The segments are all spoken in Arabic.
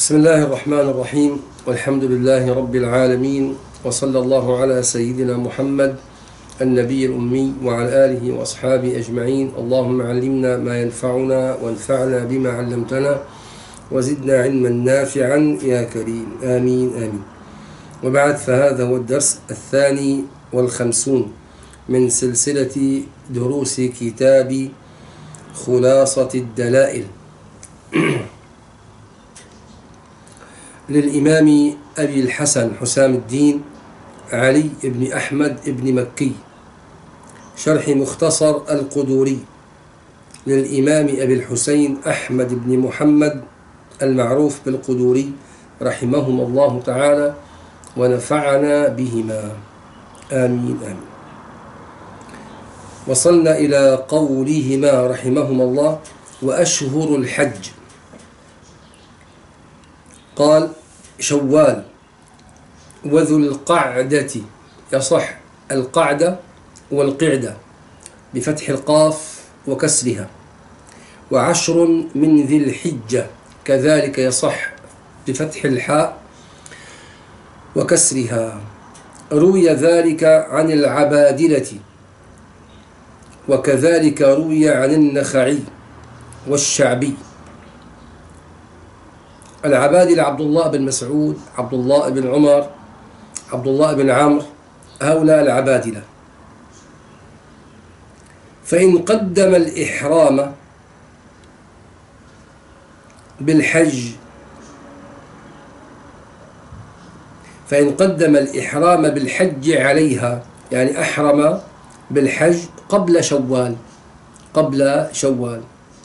بسم الله الرحمن الرحيم، والحمد لله رب العالمين، وصلى الله على سيدنا محمد النبي الأمي وعلى آله وأصحابه أجمعين. اللهم علمنا ما ينفعنا وانفعنا بما علمتنا وزدنا علما نافعا يا كريم، آمين آمين. وبعد، فهذا هو الدرس 52 من سلسلة دروس كتاب خلاصة الدلائل للإمام أبي الحسن حسام الدين علي بن أحمد بن مكي، شرح مختصر القدوري للإمام أبي الحسين أحمد بن محمد المعروف بالقدوري رحمهم الله تعالى ونفعنا بهما، آمين آمين. وصلنا إلى قولهما رحمهما الله: وأشهر الحج. قال: شوال وذو القعدة، يصح القعدة والقعدة بفتح القاف وكسرها، وعشر من ذي الحجة كذلك يصح بفتح الحاء وكسرها. روي ذلك عن العبادلة، وكذلك روي عن النخعي والشعبي. العبادلة عبد الله بن مسعود، عبد الله بن عمر، عبد الله بن عمرو، هؤلاء العبادلة. فإن قدم الإحرام بالحج عليها، يعني أحرم بالحج قبل شوال،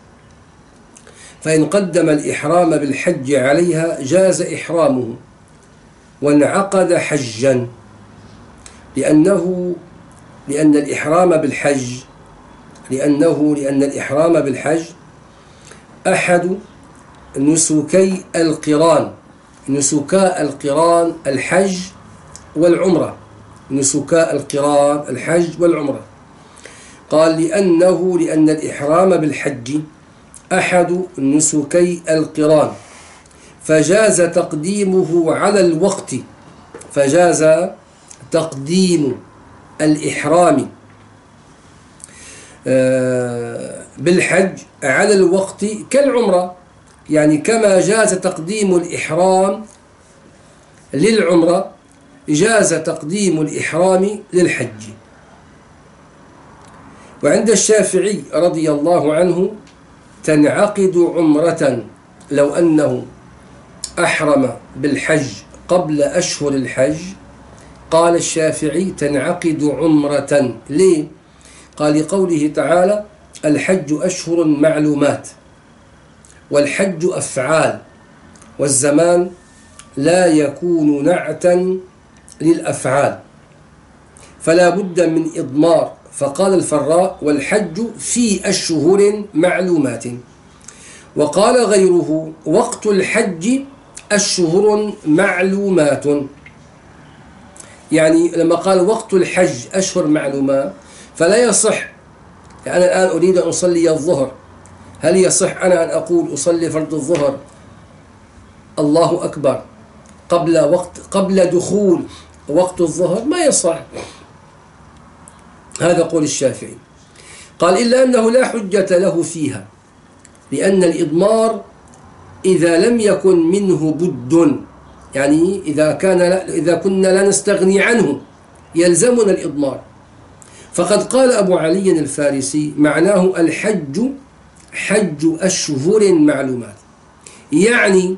فإن قدم الإحرام بالحج عليها جاز إحرامه وانعقد حجا، لأن الإحرام بالحج أحد نسكي القران، نسكاء القران الحج والعمرة، نسكاء القران الحج والعمرة. قال لأن الإحرام بالحج أحد نسكي القران، فجاز تقديمه على الوقت، فجاز تقديم الإحرام بالحج على الوقت كالعمرة، يعني كما جاز تقديم الإحرام للعمرة جاز تقديم الإحرام للحج. وعند الشافعي رضي الله عنه تنعقد عمرة لو أنه أحرم بالحج قبل أشهر الحج. قال الشافعي تنعقد عمرة. ليه؟ قال لقوله تعالى: الحج أشهر معلومات، والحج أفعال، والزمان لا يكون نعتا للأفعال، فلا بد من إضمار. فقال الفراء: والحج في أشهر معلومات. وقال غيره: وقت الحج أشهر معلومات. يعني لما قال وقت الحج أشهر معلومات فلا يصح، يعني أنا الآن أريد أن أصلي الظهر، هل يصح أنا أن أقول أصلي فرض الظهر الله أكبر قبل دخول وقت الظهر؟ ما يصح. هذا قول الشافعي. قال: إلا أنه لا حجة له فيها، لأن الإضمار إذا لم يكن منه بد، يعني إذا كنا لا نستغني عنه يلزمنا الإضمار. فقد قال أبو علي الفارسي: معناه الحج حج أشهر معلومات، يعني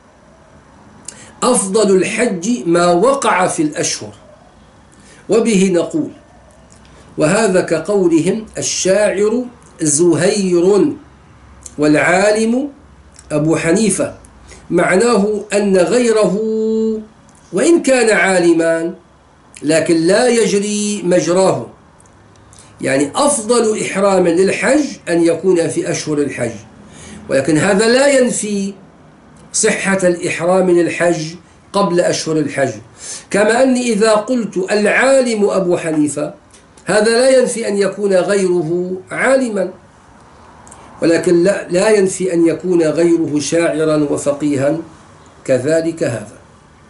أفضل الحج ما وقع في الأشهر. وبه نقول، وهذا كقولهم الشاعر زهير والعالم أبو حنيفة، معناه أن غيره وإن كان عالمان لكن لا يجري مجراه، يعني أفضل إحرام للحج أن يكون في أشهر الحج، ولكن هذا لا ينفي صحة الإحرام للحج قبل أشهر الحج. كما أني إذا قلت العالم أبو حنيفة هذا لا ينفي أن يكون غيره عالما، ولكن لا ينفي أن يكون غيره شاعرا وفقيها كذلك هذا.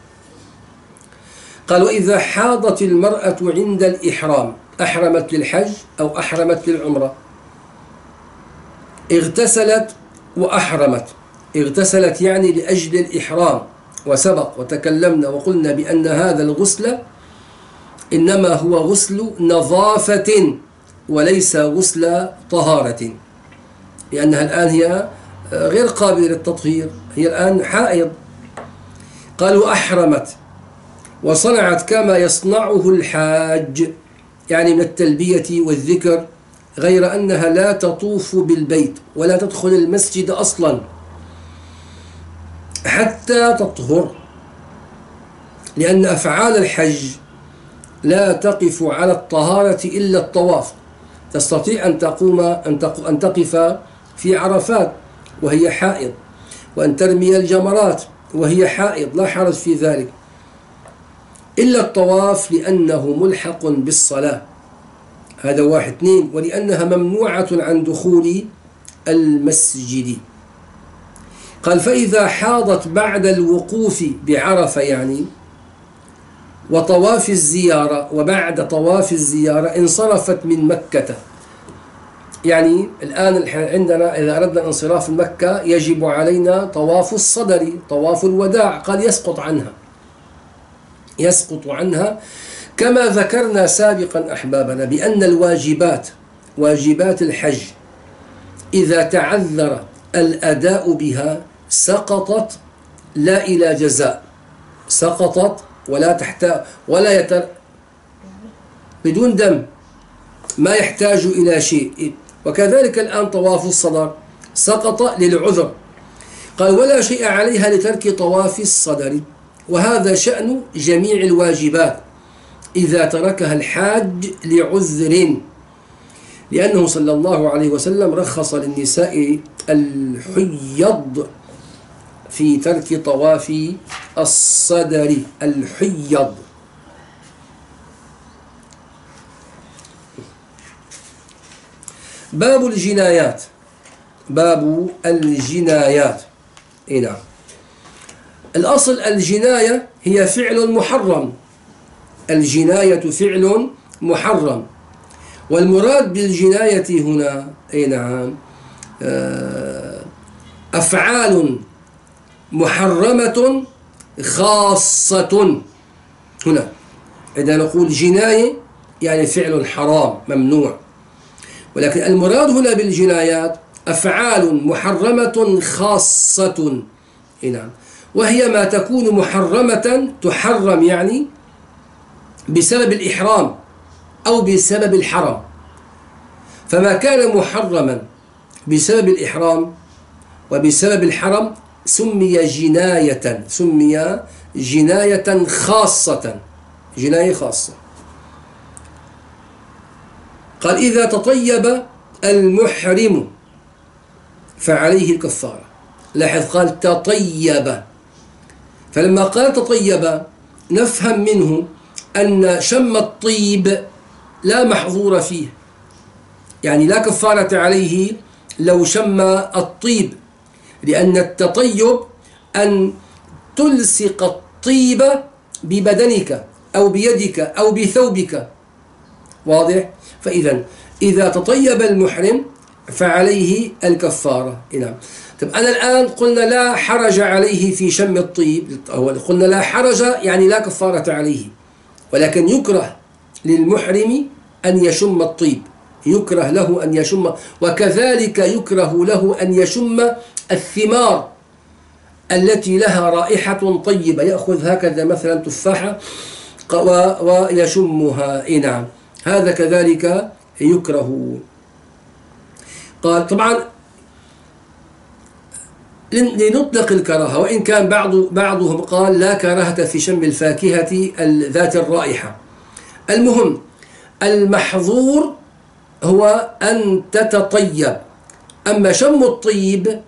قال وإذا حاضت المرأة عند الإحرام، أحرمت للحج أو أحرمت للعمرة، اغتسلت وأحرمت، اغتسلت يعني لأجل الإحرام، وسبق وتكلمنا وقلنا بأن هذا الغسل إنما هو غسل نظافة وليس غسل طهارة، لأنها الآن هي غير قابلة للتطهير، هي الآن حائض. قالوا أحرمت وصنعت كما يصنعه الحاج، يعني من التلبية والذكر، غير أنها لا تطوف بالبيت ولا تدخل المسجد أصلا حتى تطهر، لأن أفعال الحج لا تقف على الطهارة إلا الطواف. تستطيع أن تقف في عرفات وهي حائض، وأن ترمي الجمرات وهي حائض، لا حرج في ذلك، إلا الطواف لأنه ملحق بالصلاة. هذا واحد. اثنين، ولأنها ممنوعة عن دخول المسجد. قال فإذا حاضت بعد الوقوف بعرفة يعني وطواف الزيارة، وبعد طواف الزيارة انصرفت من مكة. يعني الآن عندنا إذا أردنا انصراف من مكة يجب علينا طواف الصدر، طواف الوداع، قال يسقط عنها كما ذكرنا سابقا أحبابنا بأن الواجبات، واجبات الحج، إذا تعذر الأداء بها سقطت لا إلى جزاء، سقطت ولا تحتاج بدون دم، ما يحتاج إلى شيء. وكذلك الآن طواف الصدر سقط للعذر، قال ولا شيء عليها لترك طواف الصدر. وهذا شأن جميع الواجبات إذا تركها الحاج لعذر، لأنه صلى الله عليه وسلم رخص للنساء الحيض في ترك طواف الصدر. الحيض. باب الجنايات. باب الجنايات. نعم. الأصل الجناية هي فعل محرم، الجناية فعل محرم، والمراد بالجناية هنا نعم أفعال محرمة خاصة. هنا إذا نقول جناية يعني فعل حرام ممنوع، ولكن المراد هنا بالجنايات أفعال محرمة خاصة. نعم. وهي ما تكون محرمة، تحرم يعني بسبب الإحرام أو بسبب الحرم. فما كان محرما بسبب الإحرام وبسبب الحرم سمي جناية، سمي جناية خاصة، جناية خاصة. قال إذا تطيب المحرم فعليه الكفارة. لاحظ قال تطيب، فلما قال تطيب نفهم منه أن شم الطيب لا محظور فيه، يعني لا كفارة عليه لو شم الطيب، لأن التطيب أن تلصق الطيب ببدنك أو بيدك أو بثوبك، واضح؟ فإذا إذا تطيب المحرم فعليه الكفارة. نعم. طب أنا الآن قلنا لا حرج عليه في شم الطيب، قلنا لا حرج يعني لا كفارة عليه، ولكن يكره للمحرم أن يشم الطيب، يكره له أن يشم، وكذلك يكره له أن يشم الثمار التي لها رائحة طيبة، يأخذ هكذا مثلا تفاحة ويشمها. نعم. هذا كذلك يكره. قال طبعا لنطلق الكراهة، وإن كان بعضهم قال لا كراهة في شم الفاكهة ذات الرائحة. المهم المحظور هو أن تتطيب. أما شم الطيب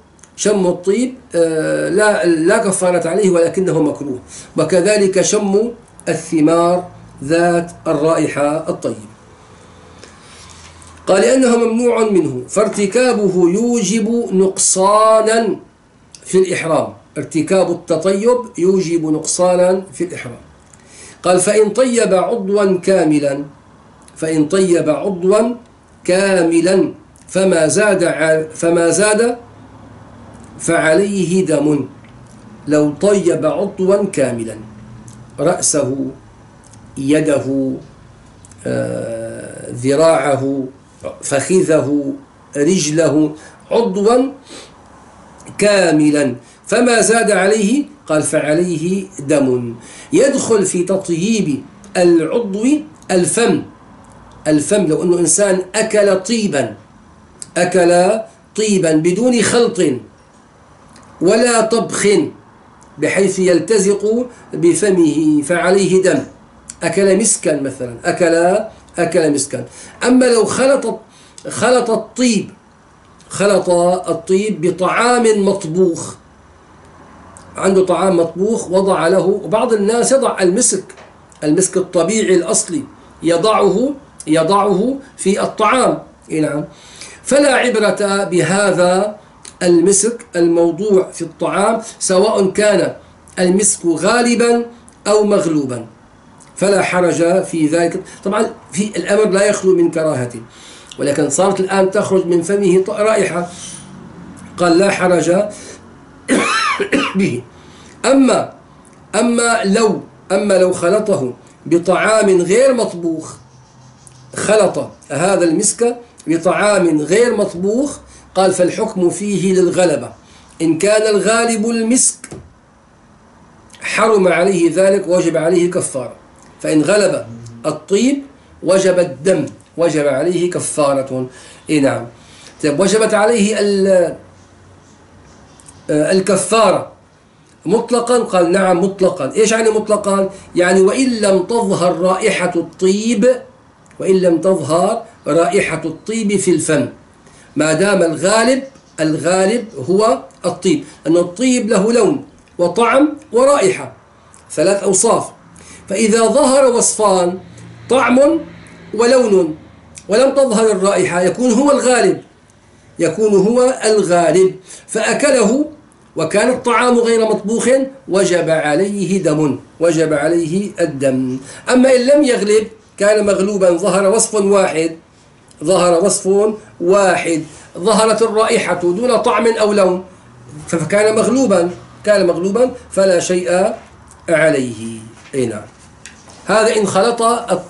لا كفارة عليه ولكنه مكروه، وكذلك شم الثمار ذات الرائحة الطيبة. قال لأنه ممنوع منه، فارتكابه يوجب نقصانا في الإحرام. ارتكاب التطيب يوجب نقصانا في الإحرام. قال فإن طيب عضوا كاملا فما زاد فعليه دم. لو طيب عضوا كاملا، رأسه، يده، ذراعه، فخذه، رجله، عضوا كاملا فما زاد عليه، قال فعليه دم. يدخل في تطييب العضو الفم لو أنه إنسان أكل طيبا بدون خلط ولا طبخ بحيث يلتزق بفمه فعليه دم. أكل مسكا مثلا، أكل مسكا. أما لو خلط الطيب بطعام مطبوخ، عنده طعام مطبوخ وضع له، وبعض الناس يضع المسك الطبيعي الأصلي يضعه في الطعام. نعم. فلا عبرة بهذا المسك الموضوع في الطعام سواء كان المسك غالبا أو مغلوبا، فلا حرج في ذلك. طبعا في الأمر لا يخلو من كراهة، ولكن صارت الآن تخرج من فمه رائحة، قال لا حرج به. أما لو خلطه بطعام غير مطبوخ، خلط هذا المسك بطعام غير مطبوخ، قال فالحكم فيه للغلبة. إن كان الغالب المسك حرم عليه ذلك، وجب عليه كفارة. فإن غلب الطيب وجب الدم، وجب عليه كفارة. نعم. وجبت عليه الكفارة مطلقا، قال نعم مطلقا. إيش يعني مطلقا؟ يعني وإن لم تظهر رائحة الطيب في الفم، ما دام الغالب هو الطيب، أن الطيب له لون وطعم ورائحة، 3 أوصاف. فإذا ظهر وصفان، طعم ولون، ولم تظهر الرائحة، يكون هو الغالب، فأكله وكان الطعام غير مطبوخ، وجب عليه الدم. أما إن لم يغلب، كان مغلوبا، ظهر وصف واحد، ظهرت الرائحة دون طعم أو لون، فكان مغلوبا فلا شيء عليه. نعم. هذا إن خلط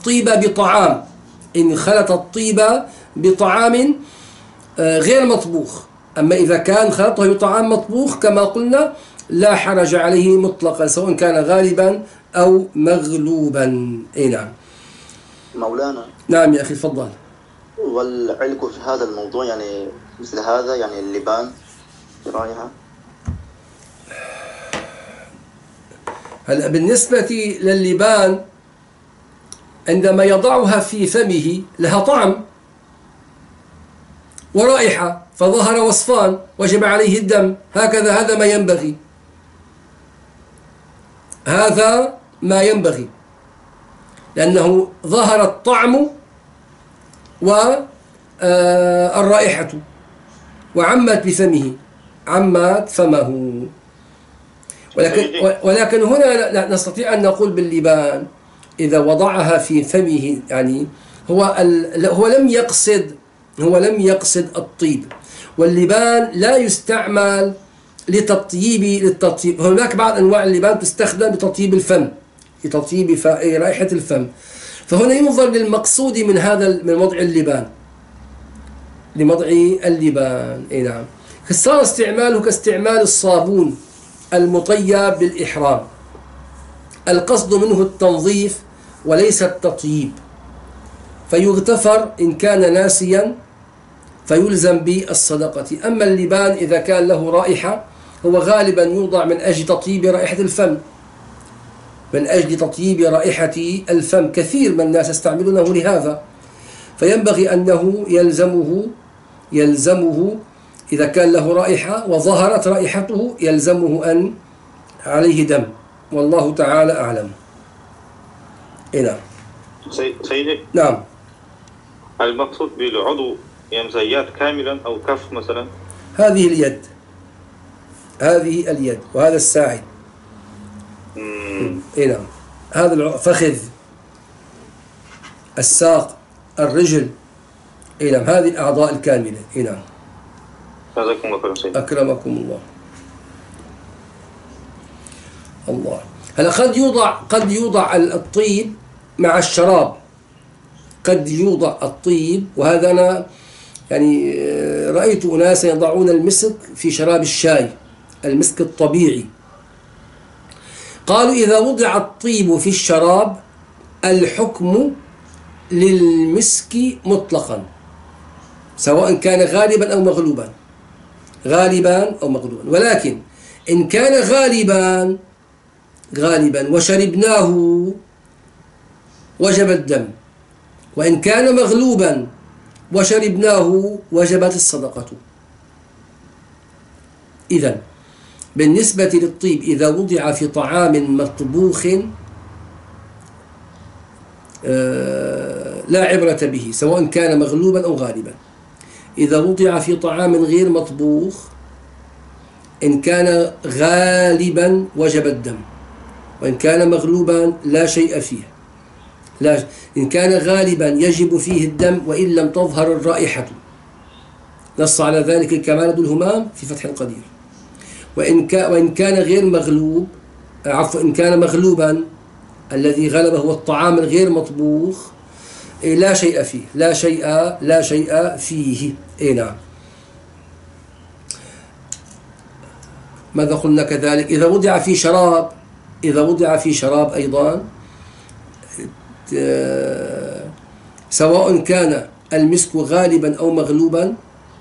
الطيب بطعام غير مطبوخ. أما إذا كان خلطه بطعام مطبوخ كما قلنا، لا حرج عليه مطلقا، سواء كان غالبا أو مغلوبا. نعم. مولانا. نعم يا أخي تفضل. والعلق في هذا الموضوع يعني مثل هذا، يعني اللبان رائحة. هلا بالنسبة لللبان، عندما يضعها في فمه لها طعم ورائحة، فظهر وصفان وجب عليه الدم، هذا ما ينبغي، لأنه ظهر الطعم والرائحة وعمت بفمه، فمه. ولكن هنا نستطيع أن نقول باللبان إذا وضعها في فمه، يعني هو لم يقصد الطيب، واللبان لا يستعمل للتطيب. هناك بعض أنواع اللبان تستخدم لتطيب الفم، لتطيب رائحة الفم، فهنا ينظر للمقصود من وضع اللبان، نعم. صار استعماله كاستعمال الصابون المطيب بالإحرام، القصد منه التنظيف وليس التطيب، فيغتفر إن كان ناسيا فيلزم بالصدقة. أما اللبان إذا كان له رائحة، هو غالبا يوضع من أجل تطيب رائحة الفم، كثير من الناس يستعملونه لهذا، فينبغي أنه يلزمه إذا كان له رائحة وظهرت رائحته، يلزمه أن عليه دم، والله تعالى أعلم. نعم. سيدي. نعم. المقصود بالعضو يد كاملا أو كف مثلا؟ هذه اليد هذه اليد وهذا الساعد. نعم. هذا الفخذ، الساق، الرجل. نعم. هذه الأعضاء الكاملة. نعم. جزاكم الله خيرا سيدي. أكرمكم الله. الله. هلا قد يوضع الطيب مع الشراب، قد يوضع الطيب، وهذا أنا يعني رأيت أناسا يضعون المسك في شراب الشاي، المسك الطبيعي. قالوا إذا وضع الطيب في الشراب الحكم للمسك مطلقا، سواء كان غالبا أو مغلوبا، غالبا أو مغلوبا. ولكن إن كان غالبا وشربناه وجب الدم، وإن كان مغلوبا وشربناه وجبت الصدقة. إذن بالنسبة للطيب إذا وضع في طعام مطبوخ لا عبرة به، سواء كان مغلوبا أو غالبا. إذا وضع في طعام غير مطبوخ إن كان غالبا وجب الدم، وإن كان مغلوبا لا شيء فيه. لا، إن كان غالبا يجب فيه الدم وإن لم تظهر الرائحة، نص على ذلك الكمال بن الهمام في فتح القدير. وإن كان غير مغلوب، عفوا، إن كان مغلوبا الذي غلبه هو الطعام الغير مطبوخ لا شيء فيه، لا شيء فيه. نعم. ماذا قلنا كذلك؟ إذا وضع في شراب أيضا، سواء كان المسك غالبا أو مغلوبا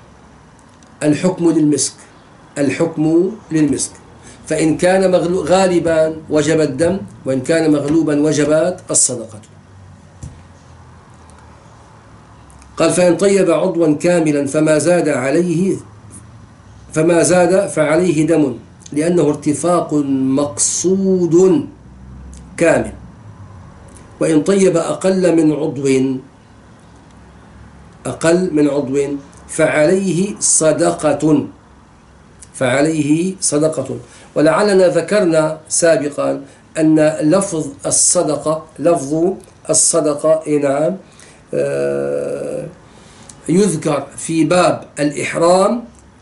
الحكم للمسك. فإن كان غالبا وجب الدم، وإن كان مغلوبا وجبت الصدقة. قال فإن طيب عضوا كاملا فما زاد فعليه دم، لأنه ارتفاق مقصود كامل. وإن طيب أقل من عضو فعليه صدقة. ولعلنا ذكرنا سابقا أن لفظ الصدقة نعم يذكر في باب الإحرام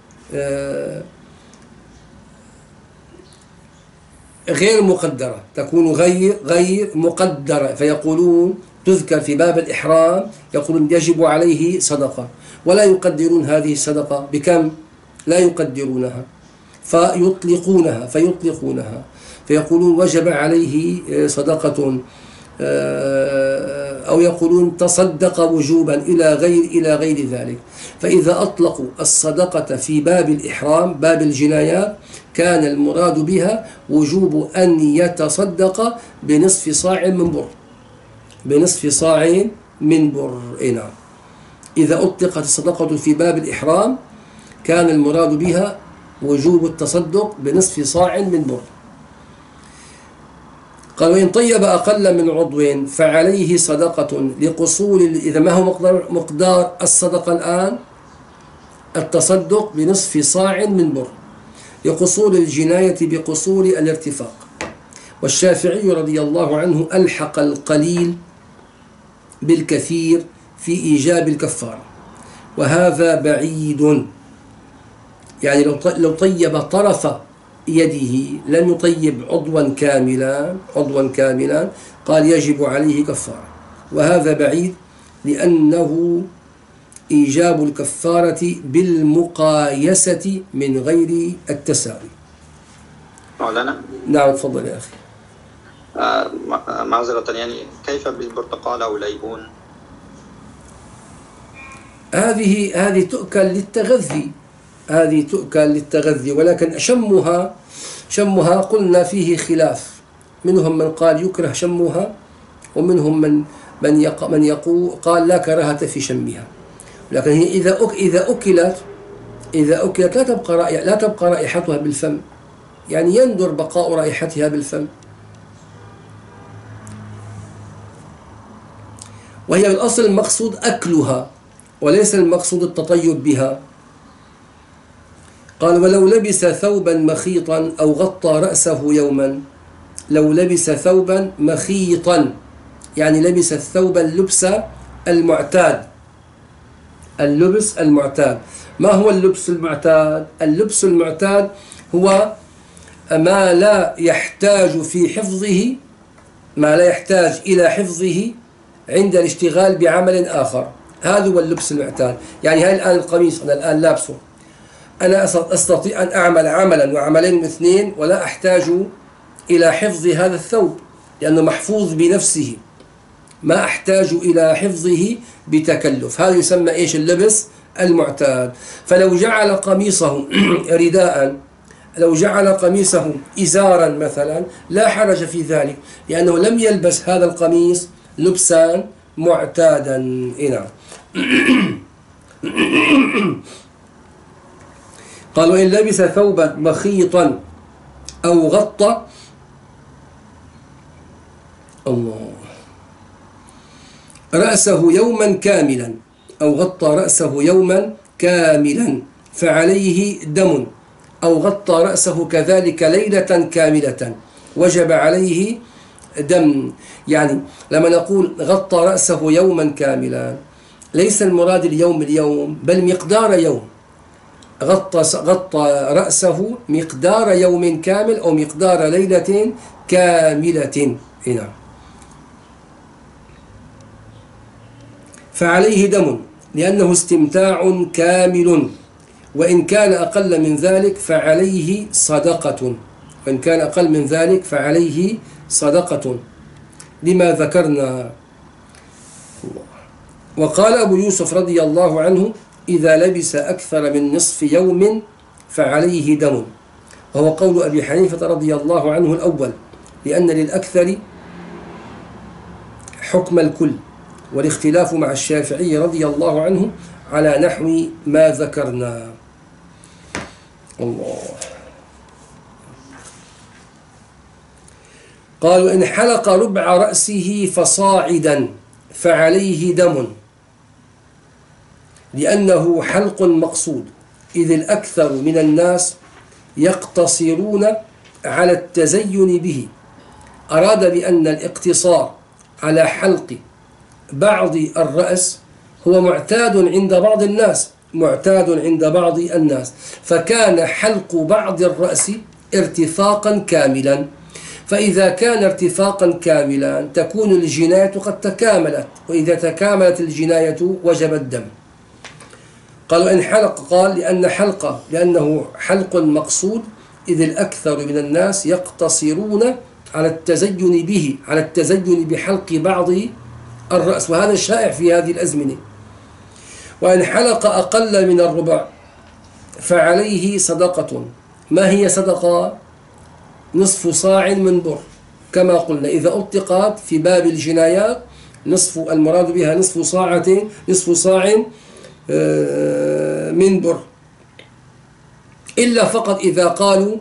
غير مقدرة، تكون غير مقدرة، فيقولون تذكر في باب الإحرام، يقولون يجب عليه صدقة، ولا يقدرون هذه الصدقة بكم، لا يقدرونها فيطلقونها فيقولون وجب عليه صدقة، أو يقولون تصدق وجوبا إلى غير ذلك. فإذا أطلقوا الصدقة في باب الإحرام، باب الجنايات، كان المراد بها وجوب أن يتصدق بنصف صاع من بر. نعم. إذا أطلقت الصدقة في باب الإحرام كان المراد بها وجوب التصدق بنصف صاع من بر. قال وإن طيب أقل من عضو فعليه صدقة لقصور. إذا ما هو مقدار الصدقة الآن؟ التصدق بنصف صاع من بر لقصور الجناية بقصور الارتفاق. والشافعي رضي الله عنه ألحق القليل بالكثير في إيجاب الكفارة، وهذا بعيد. يعني لو طيب طرف يده لم يطيب عضوا كاملا قال يجب عليه كفارة، وهذا بعيد، لأنه إيجاب الكفارة بالمقايسة من غير التساوي. مولانا؟ نعم تفضل يا أخي. معذرة، يعني كيف بالبرتقال أو الليمون؟ هذه تؤكل للتغذي، ولكن شمها قلنا فيه خلاف، منهم من قال يكره شمها، ومنهم من يقول قال لا كراهة في شمها. لكن هي إذا أكلت لا تبقى رائحتها بالفم، يعني يندر بقاء رائحتها بالفم، وهي بالأصل المقصود أكلها وليس المقصود التطيب بها. قال ولو لبس ثوبا مخيطا أو غطى رأسه يوما. لو لبس ثوبا مخيطا يعني لبس الثوب اللبس المعتاد. اللبس المعتاد. ما هو اللبس المعتاد؟ اللبس المعتاد هو ما لا يحتاج في حفظه، ما لا يحتاج إلى حفظه عند الاشتغال بعمل آخر. هذا هو اللبس المعتاد. يعني هاي الآن القميص أنا الآن لابسه، أنا أستطيع أن أعمل عملا وعملين واثنين ولا أحتاج إلى حفظ هذا الثوب لأنه محفوظ بنفسه، ما أحتاج إلى حفظه بتكلف. هذا يسمى إيش؟ اللبس المعتاد. فلو جعل قميصه رداء، لو جعل قميصه إزارا مثلا لا حرج في ذلك لأنه لم يلبس هذا القميص لبسا معتادا. نعم. قالوا إن لبس ثوبا مخيطا أو غطى الله رأسه يوما كاملا، أو غطى رأسه يوما كاملا فعليه دم، أو غطى رأسه كذلك ليلة كاملة وجب عليه دم. يعني لما نقول غطى رأسه يوما كاملا ليس المراد اليوم بل مقدار يوم. غطى رأسه مقدار يوم كامل أو مقدار ليلة كاملة. هنا فعليه دم لأنه استمتاع كامل، وإن كان أقل من ذلك فعليه صدقة، وإن كان أقل من ذلك فعليه صدقة لما ذكرنا. وقال أبو يوسف رضي الله عنه إذا لبس أكثر من نصف يوم فعليه دم، وهو قول أبي حنيفة رضي الله عنه الأول، لأن للأكثر حكم الكل، والاختلاف مع الشافعي رضي الله عنه على نحو ما ذكرنا. الله. قالوا إن حلق ربع رأسه فصاعدا فعليه دم لأنه حلق مقصود، إذ الأكثر من الناس يقتصرون على التزين به. أراد بأن الاقتصار على حلق بعض الرأس هو معتاد عند بعض الناس، فكان حلق بعض الرأس ارتفاقا كاملا، فإذا كان ارتفاقا كاملا تكون الجناية قد تكاملت، وإذا تكاملت الجناية وجب الدم. قالوا إن حلق، قال لأنه حلق مقصود، إذ الأكثر من الناس يقتصرون على التزين بحلق بعض الرأس، وهذا شائع في هذه الأزمنة. وإن حلق أقل من الربع فعليه صدقة. ما هي صدقة؟ نصف صاع من بر، كما قلنا إذا أطلقت في باب الجنايات المراد بها نصف صاع من بر، إلا فقط إذا قالوا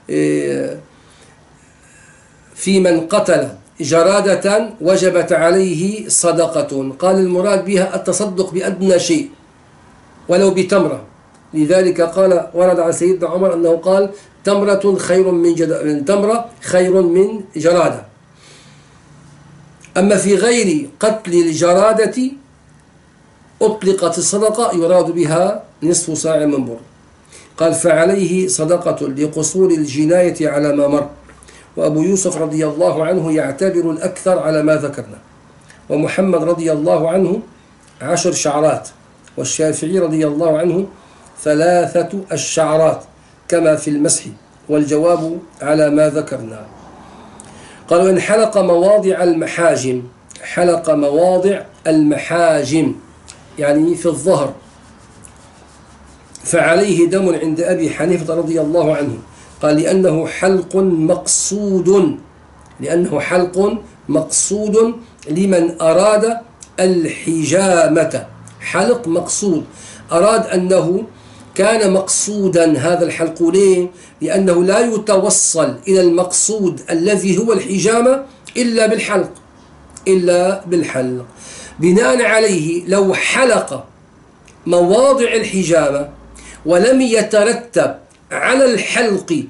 في من قتل جرادة وجبت عليه صدقة، قال المراد بها التصدق بأدنى شيء ولو بتمرة. لذلك قال ورد عن سيدنا عمر أنه قال تمرة خير من تمرة خير من جرادة. أما في غير قتل الجرادة أطلقت الصدقة يراد بها نصف صاع من بر. قال فعليه صدقة لقصور الجناية على ما مر. وأبو يوسف رضي الله عنه يعتبر الأكثر على ما ذكرنا، ومحمد رضي الله عنه 10 شعرات، والشافعي رضي الله عنه 3 الشعرات كما في المسح، والجواب على ما ذكرنا. قالوا إن حلق مواضع المحاجم يعني في الظهر فعليه دم عند أبي حنيفة رضي الله عنه. قال لأنه حلق مقصود لمن أراد الحجامة. حلق مقصود، أراد أنه كان مقصودا هذا الحلق. ليه؟ لأنه لا يتوصل إلى المقصود الذي هو الحجامة إلا بالحلق. بناء عليه لو حلق مواضع الحجامة ولم يترتب على الحلق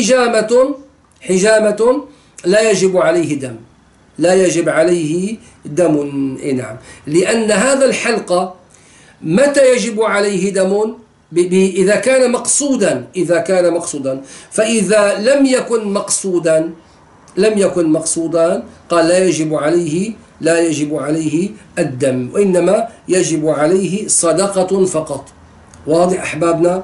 حجامة لا يجب عليه دم، لا يجب عليه دم. نعم، لأن هذا الحلق متى يجب عليه دم؟ إذا كان مقصودا، فإذا لم يكن مقصودا قال لا يجب عليه الدم، وإنما يجب عليه صدقة فقط. واضح أحبابنا؟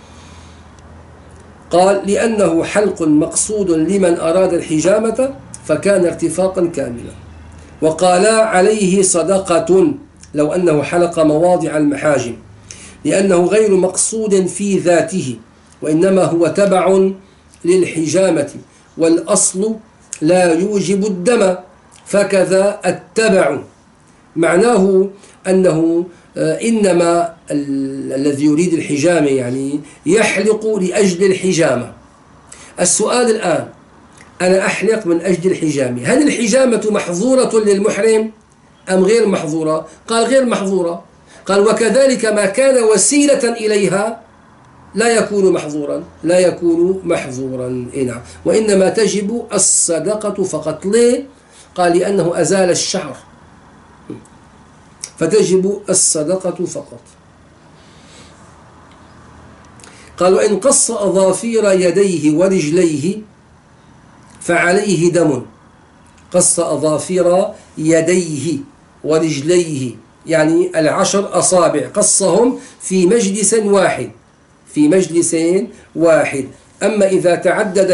قال لأنه حلق مقصود لمن أراد الحجامة فكان ارتفاقا كاملا. وقال عليه صدقة لو أنه حلق مواضع المحاجم، لأنه غير مقصود في ذاته، وإنما هو تبع للحجامة، والأصل لا يوجب الدم، فكذا التبع. معناه أنه إنما الذي يريد الحجامة يعني يحلق لأجل الحجامة. السؤال الآن، أنا أحلق من أجل الحجامة، هل الحجامة محظورة للمحرم أم غير محظورة؟ قال غير محظورة. قال وكذلك ما كان وسيلة إليها لا يكون محظورا. نعم، وإنما تجب الصدقة فقط. ليه؟ قال لأنه أزال الشعر، فتجب الصدقة فقط. قال وإن قص أظافير يديه ورجليه فعليه دم. قص أظافير يديه ورجليه يعني 10 أصابع، قصهم في مجلس واحد. أما إذا تعدد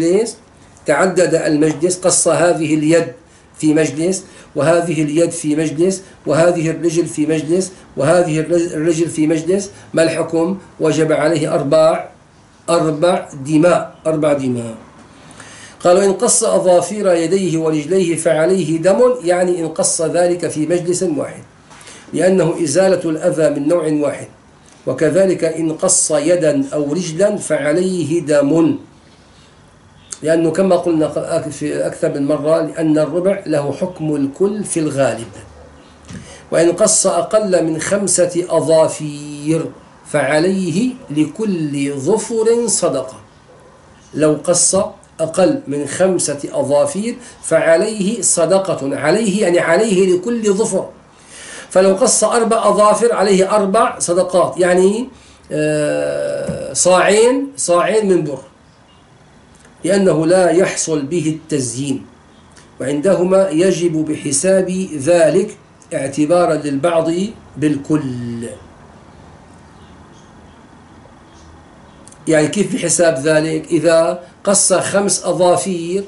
المجلس قص هذه اليد في مجلس، وهذه اليد في مجلس، وهذه الرجل في مجلس، وهذه الرجل في مجلس، ما الحكم؟ وجب عليه أربع دماء. قالوا إن قص أظافير يديه ورجليه فعليه دم، يعني إن قص ذلك في مجلس واحد، لأنه إزالة الأذى من نوع واحد. وكذلك إن قص يدا أو رجلا فعليه دم، لأنه كما قلنا في أكثر من مرة لأن الربع له حكم الكل في الغالب. وإن قص أقل من 5 أظافير فعليه لكل ظفر صدقة. لو قص أقل من 5 أظافير فعليه صدقة، عليه يعني عليه لكل ظفر. فلو قص 4 أظافر عليه 4 صدقات، يعني صاعين من بر، لأنه لا يحصل به التزيين، وعندهما يجب بحساب ذلك اعتبارا للبعض بالكل. يعني كيف بحساب ذلك؟ إذا قص 5 أظافير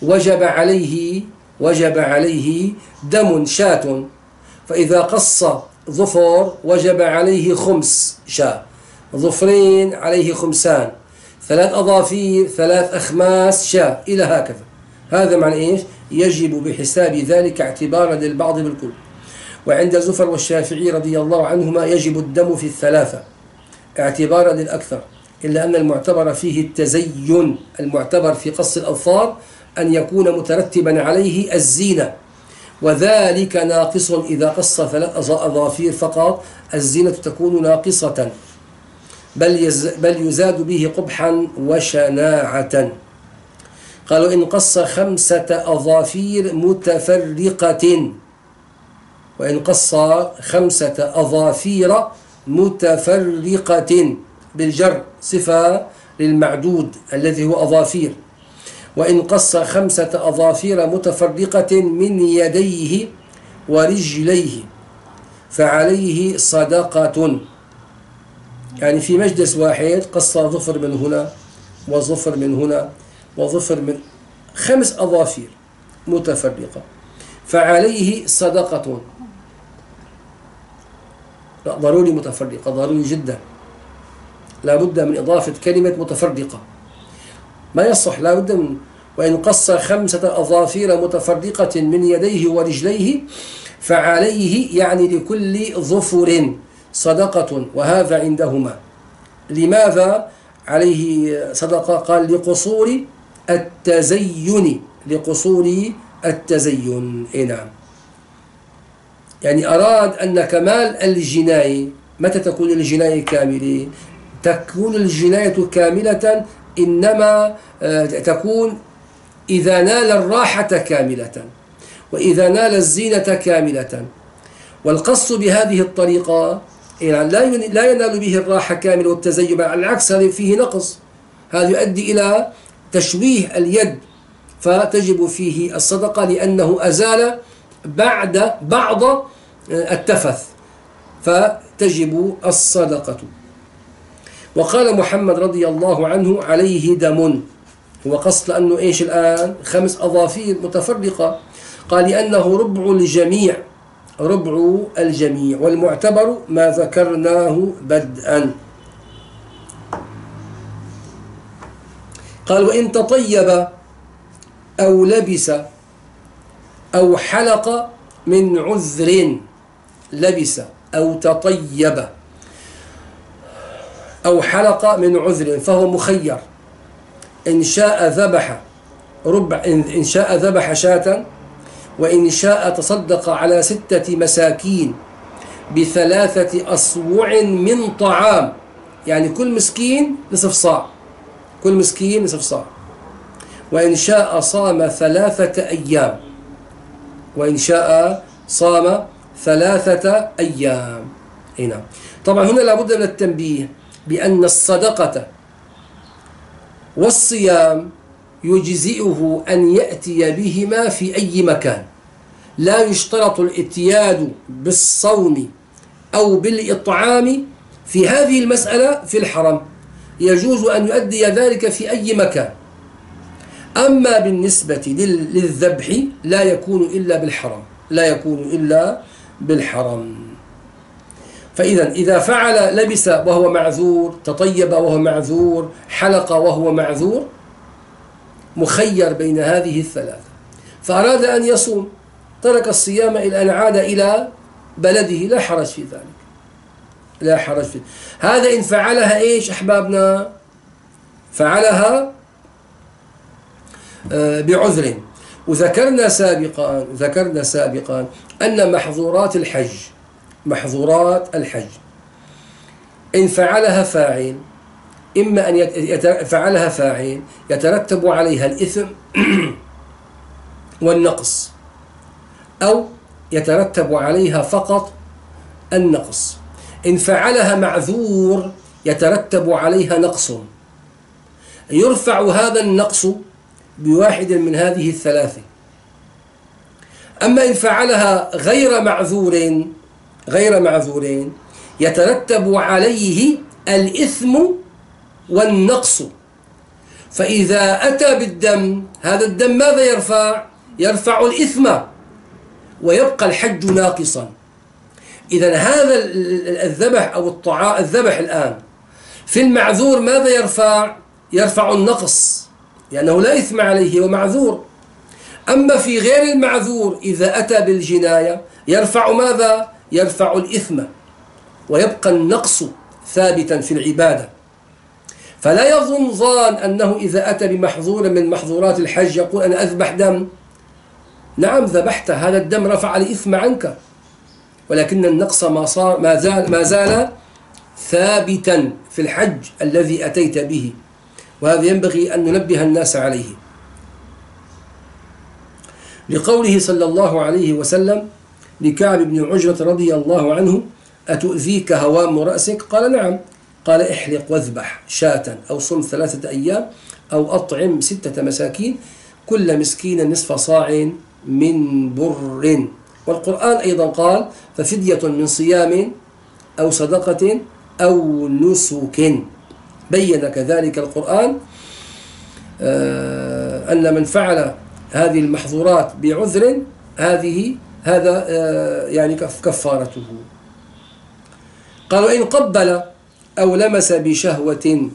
وجب عليه دم شاة، فإذا قص ظفر وجب عليه 5 شاة، ظفرين عليه 5، 3 أظافير 3 أخماس شاة، إلى هكذا. هذا معنى إيش؟ يجب بحساب ذلك اعتبارا للبعض بالكل. وعند زفر والشافعي رضي الله عنهما يجب الدم في 3 اعتبارا للأكثر، إلا أن المعتبر فيه التزين. المعتبر في قص الأظفار أن يكون مترتبا عليه الزينة، وذلك ناقص. إذا قص 3 أظافير فقط الزينة تكون ناقصة، بل يزاد به قبحا وشناعة. قالوا إن قص 5 أظافير متفرقة، وإن قص 5 أظافير متفرقة بالجر صفة للمعدود الذي هو أظافير. وإن قص 5 أظافير متفرقة من يديه ورجليه فعليه صدقة. يعني في مجلس واحد قص ظفر من هنا وظفر من هنا وظفر من 5 أظافير متفرقة، فعليه صدقة. لا، ضروري متفرقة، ضروري جدا، لا بد من إضافة كلمة متفرقة، ما يصح، لا بد من. وإن قص 5 أظافير متفرقة من يديه ورجليه فعليه يعني لكل ظفر صدقة، وهذا عندهما. لماذا عليه صدقة؟ قال لقصور التزين، نعم. يعني أراد أن كمال الجناية، متى تكون الجناية كاملة؟ تكون الجناية كاملة إنما تكون إذا نال الراحة كاملة وإذا نال الزينة كاملة. والقص بهذه الطريقة يعني لا ينال به الراحة كاملة والتزين، على العكس هذا فيه نقص، هذا يؤدي إلى تشويه اليد، فتجب فيه الصدقة لأنه أزال بعض التفث، فتجب الصدقة. وقال محمد رضي الله عنه عليه دم، هو قصد لأنه إيش الآن 5 أظافير متفرقة، قال لأنه ربع الجميع والمعتبر ما ذكرناه بدءا. قال وإن تطيب أو لبس أو حلق من عذر، لبس أو تطيب أو حلق من عذر فهو مخير، إن شاء ذبح شاة، وإن شاء تصدق على 6 مساكين ب3 أصوع من طعام، يعني كل مسكين نصف صاع، وإن شاء صام 3 أيام، هنا طبعا هنا لابد من التنبيه بأن الصدقة والصيام يجزئه أن يأتي بهما في أي مكان، لا يشترط الاتيان بالصوم أو بالإطعام في هذه المسألة في الحرم، يجوز أن يؤدي ذلك في أي مكان. أما بالنسبة للذبح لا يكون إلا بالحرم، فإذا فعل لبس وهو معذور، تطيب وهو معذور، حلق وهو معذور، مخير بين هذه ال3، فأراد أن يصوم ترك الصيام إلى أن عاد إلى بلده، لا حرج في ذلك، هذا إن فعلها إيش أحبابنا؟ فعلها بعذر. وذكرنا سابقا أن محظورات الحج إن فعلها فاعل، إما أن فعلها فاعل يترتب عليها الإثم والنقص، أو يترتب عليها فقط النقص. إن فعلها معذور يترتب عليها نقص، يرفع هذا النقص بواحد من هذه ال3. أما إن فعلها غير معذور يترتب عليه الإثم والنقص. فإذا أتى بالدم، هذا الدم ماذا يرفع الإثم ويبقى الحج ناقصا. إذن هذا الذبح أو الذبح الآن في المعذور ماذا يرفع النقص، لأنه لا إثم عليه ومعذور. أما في غير المعذور إذا أتى بالجناية يرفع ماذا؟ يرفع الإثم ويبقى النقص ثابتا في العبادة. فلا يظن ظان أنه إذا أتى بمحظور من محظورات الحج يقول أنا أذبح دم. نعم ذبحت، هذا الدم رفع الإثم عنك، ولكن النقص ما زال ثابتا في الحج الذي أتيت به، وهذا ينبغي أن ننبه الناس عليه. لقوله صلى الله عليه وسلم لكعب بن عجرة رضي الله عنه أتؤذيك هوام رأسك؟ قال نعم. قال احلق واذبح شاة أو صم 3 أيام أو أطعم 6 مساكين كل مسكين نصف صاع من بر. والقرآن أيضا قال ففدية من صيام أو صدقة أو نسك. بين كذلك القرآن أن من فعل هذه المحظورات بعذر هذا يعني كفارته. قالوا إن قبل أو لمس بشهوة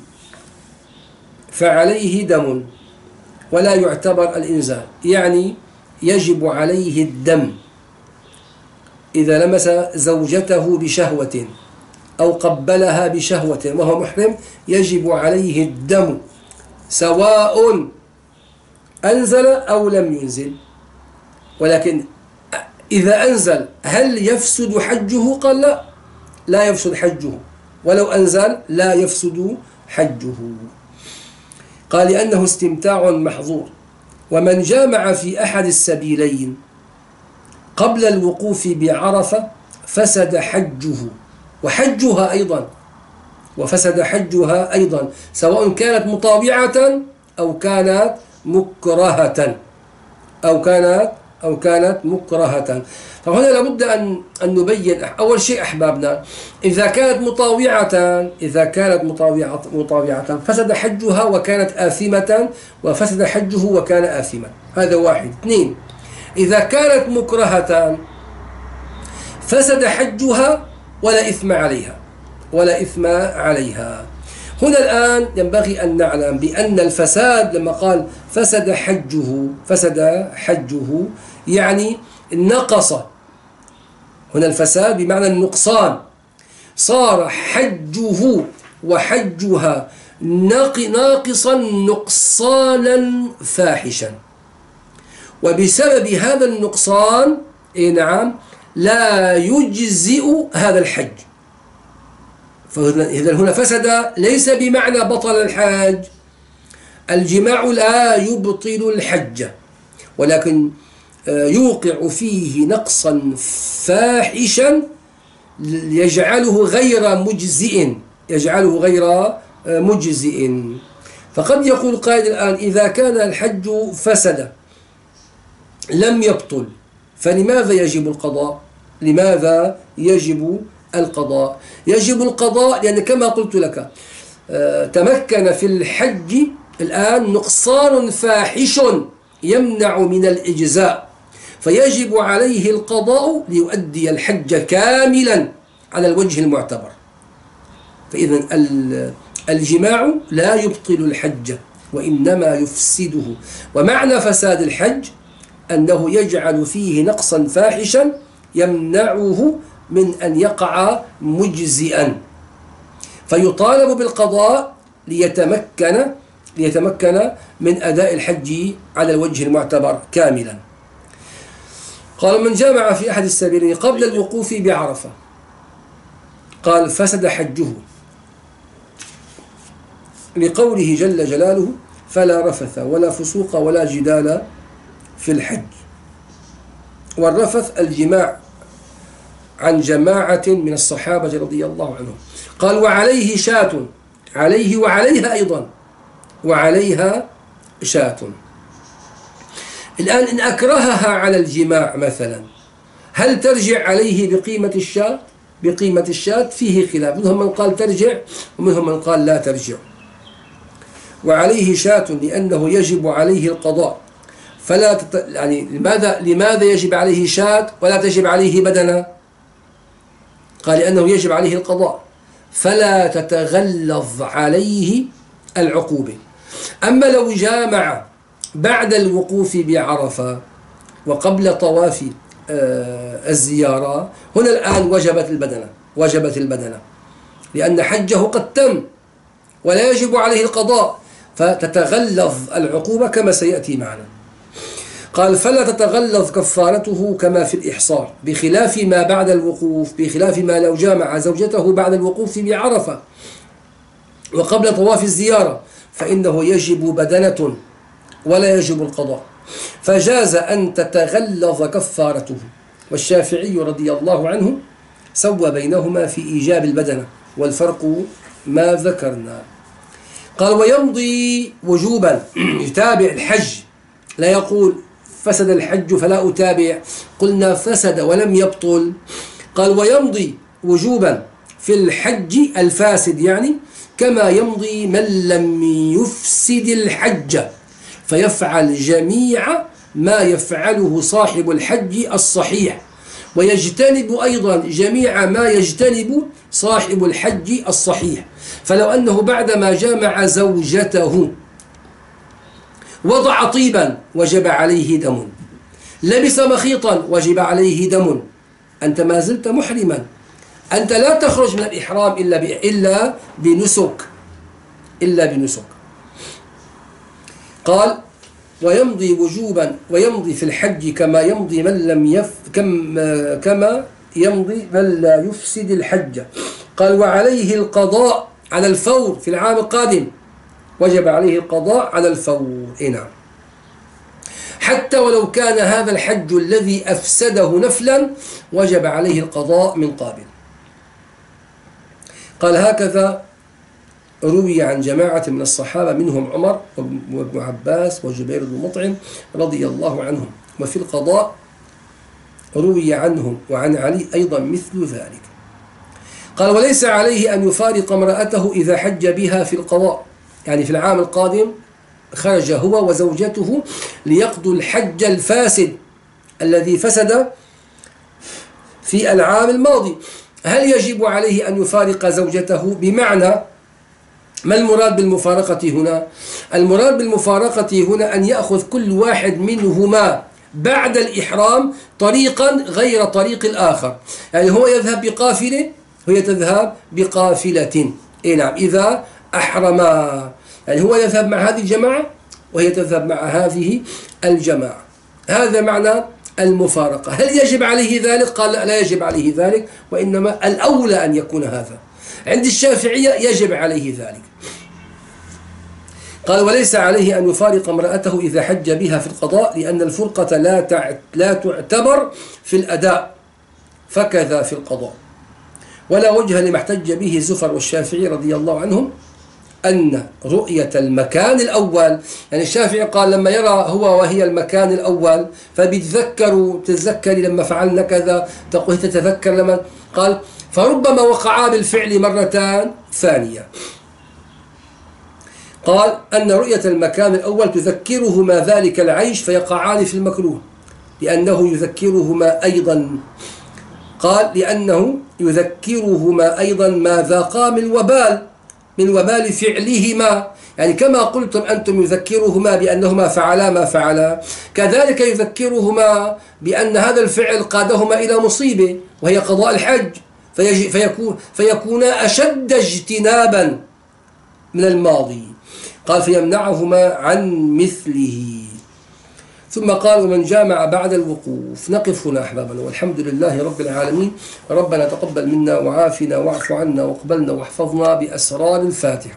فعليه دم ولا يعتبر الإنزال، يعني يجب عليه الدم إذا لمس زوجته بشهوة أو قبلها بشهوة وهو محرم، يجب عليه الدم سواء أنزل أو لم ينزل. ولكن إذا أنزل هل يفسد حجه؟ قال لا يفسد حجه، ولو أنزل لا يفسد حجه. قال لأنه استمتاع محظور. ومن جامع في أحد السبيلين قبل الوقوف بعرفة فسد حجه وحجها أيضا، وفسد حجها أيضا، سواء كانت مطاوعة أو كانت مكرهة أو كانت مكرهة. فهنا لابد أن نبين أول شيء أحبابنا، إذا كانت مطاوعة فسد حجها وكانت آثمة، وفسد حجه وكان آثما. هذا واحد. اثنين، إذا كانت مكرهة فسد حجها ولا إثم عليها. هنا الآن ينبغي أن نعلم بأن الفساد لما قال فسد حجه يعني نقص. هنا الفساد بمعنى النقصان، صار حجه وحجها ناقصا نقصانا فاحشا، وبسبب هذا النقصان لا يجزئ هذا الحج. فإذا هنا فسد ليس بمعنى بطل الحج. الجماع لا يبطل الحج، ولكن يوقع فيه نقصا فاحشا يجعله غير مجزئ. فقد يقول قائل الآن إذا كان الحج فسد لم يبطل فلماذا يجب القضاء؟ لماذا يجب القضاء؟ يجب القضاء لأن كما قلت لك تمكن في الحج الآن نقصان فاحش يمنع من الإجزاء، فيجب عليه القضاء ليؤدي الحج كاملا على الوجه المعتبر. فإذا الجماع لا يبطل الحج وإنما يفسده. ومعنى فساد الحج أنه يجعل فيه نقصا فاحشا يمنعه من أن يقع مجزئا، فيطالب بالقضاء ليتمكن من أداء الحج على الوجه المعتبر كاملا. قال من جامع في أحد السبيلين قبل الوقوف بعرفة قال فسد حجه، لقوله جل جلاله فلا رفث ولا فسوق ولا جدال في الحج. والرفث الجماع عن جماعة من الصحابة رضي الله عنهم. قال وعليه شاة، عليه وعليها أيضا، وعليها شاة. الآن إن أكرهها على الجماع مثلا هل ترجع عليه بقيمة الشاة؟ فيه خلاف، منهم من قال ترجع ومنهم من قال لا ترجع. وعليه شاة لأنه يجب عليه القضاء، فلا يعني لماذا يجب عليه شاة ولا تجب عليه بدنة؟ قال لأنه يجب عليه القضاء فلا تتغلظ عليه العقوبة. أما لو جامع بعد الوقوف بعرفة وقبل طواف الزيارة هنا الآن وجبت البدنة لأن حجه قد تم ولا يجب عليه القضاء، فتتغلظ العقوبة كما سيأتي معنا. قال فلا تتغلظ كفارته كما في الإحصار، بخلاف ما بعد الوقوف، بخلاف ما لو جامع زوجته بعد الوقوف بعرفة وقبل طواف الزيارة فإنه يجب بدنة ولا يجب القضاء، فجاز أن تتغلظ كفارته. والشافعي رضي الله عنه سوى بينهما في إيجاب البدنة، والفرق ما ذكرنا. قال ويمضي وجوبا، يتابع الحج، لا يقول فسد الحج فلا أتابع، قلنا فسد ولم يبطل. قال ويمضي وجوبا في الحج الفاسد، يعني كما يمضي من لم يفسد الحج فيفعل جميع ما يفعله صاحب الحج الصحيح، ويجتنب أيضا جميع ما يجتنب صاحب الحج الصحيح. فلو أنه بعدما جامع زوجته وضع طيبا وجب عليه دم، لبس مخيطا وجب عليه دم، أنت ما زلت محرما، أنت لا تخرج من الإحرام إلا بنسك. قال ويمضي وجوبا، ويمضي في الحج كما يمضي من لا يفسد الحج، قال وعليه القضاء على الفور في العام القادم، وجب عليه القضاء على الفور. نعم، حتى ولو كان هذا الحج الذي أفسده نفلا وجب عليه القضاء من قابل. قال هكذا روي عن جماعة من الصحابة منهم عمر وابن عباس وجبير بن مطعم رضي الله عنهم. وفي القضاء روي عنهم وعن علي أيضا مثل ذلك. قال وليس عليه أن يفارق امرأته إذا حج بها في القضاء، يعني في العام القادم خرج هو وزوجته ليقضوا الحج الفاسد الذي فسد في العام الماضي. هل يجب عليه أن يفارق زوجته؟ بمعنى ما المراد بالمفارقة هنا؟ المراد بالمفارقة هنا أن يأخذ كل واحد منهما بعد الإحرام طريقا غير طريق الآخر، يعني هو يذهب بقافلة وهي تذهب بقافلة. نعم، إذا أحرما، يعني هو يذهب مع هذه الجماعة وهي تذهب مع هذه الجماعة. هذا معنى المفارقة. هل يجب عليه ذلك؟ قال لا يجب عليه ذلك، وإنما الأولى أن يكون هذا. عند الشافعية يجب عليه ذلك. قال وليس عليه أن يفارق امرأته إذا حج بها في القضاء، لأن الفرقة لا تعتبر في الأداء، فكذا في القضاء. ولا وجه لما احتج به زفر والشافعي رضي الله عنهم أن رؤية المكان الأول، يعني الشافعي قال لما يرى هو وهي المكان الأول تتذكري لما فعلنا كذا، تقول تتذكر لما قال فربما وقعا بالفعل مرتان ثانية. قال أن رؤية المكان الأول تذكرهما ذلك العيش فيقعان في المكروه، لأنه يذكرهما أيضا. قال لأنه يذكرهما أيضا ما ذاقا من وبال فعلهما، يعني كما قلتم أنتم يذكرهما بأنهما فعلا ما فعلا، كذلك يذكرهما بأن هذا الفعل قادهما إلى مصيبة وهي قضاء الحج، فيكونا أشد اجتنابا من الماضي. قال فيمنعهما عن مثله. ثم قال ومن جامع بعد الوقوف. نقف هنا أحبابنا، والحمد لله رب العالمين. ربنا تقبل منا وعافنا واعف عنا واقبلنا واحفظنا بأسرار الفاتحة.